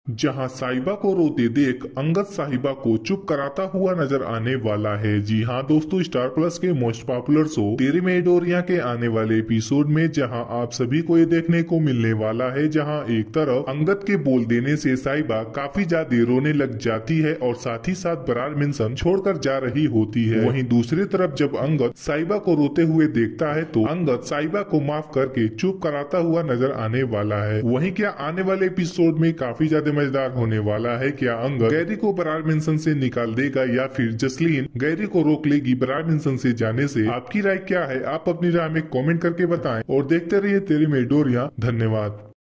जहां साहिबा को रोते देख अंगद साहिबा को चुप कराता हुआ नजर आने वाला है। जी हाँ दोस्तों, स्टार प्लस के मोस्ट पॉपुलर शो तेरे मेडोरिया के आने वाले एपिसोड में जहां आप सभी को ये देखने को मिलने वाला है, जहां एक तरफ अंगद के बोल देने से साहिबा काफी ज्यादा रोने लग जाती है और साथ ही साथ बरार मिंसन छोड़कर जा रही होती है। वहीं दूसरी तरफ जब अंगद साहिबा को रोते हुए देखता है तो अंगद साहिबा को माफ करके चुप कराता हुआ नजर आने वाला है। वहीं क्या आने वाले एपिसोड में काफी ज्यादा मजेदार होने वाला है। क्या अंगद गैरी को बरार मिंसन से निकाल देगा या फिर जसलीन गैरी को रोक लेगी बरार मिंसन से जाने से? आपकी राय क्या है? आप अपनी राय में कमेंट करके बताएं और देखते रहिए तेरे मेडोरिया। धन्यवाद।